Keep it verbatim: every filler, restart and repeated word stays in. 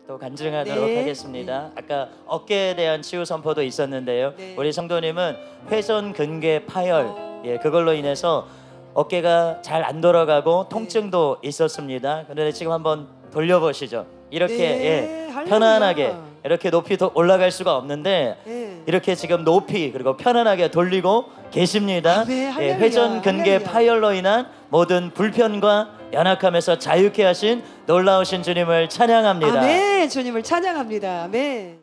또 간증하도록 네. 하겠습니다. 아까 어깨에 대한 치유 선포도 있었는데요. 네. 우리 성도님은 회전 근개 파열, 어. 예, 그걸로 인해서 어깨가 잘 안 돌아가고 통증도 있었습니다. 그런데 지금 한번 돌려보시죠. 이렇게 네. 예, 할렐루야. 편안하게 이렇게 높이 도- 올라갈 수가 없는데 네. 이렇게 지금 높이 그리고 편안하게 돌리고 계십니다. 아, 네. 예, 할렐루야. 회전 근개 할렐루야. 파열로 인한 모든 불편과 연약함에서 자유케 하신 놀라우신 주님을 찬양합니다. 아멘. 주님을 찬양합니다. 아멘.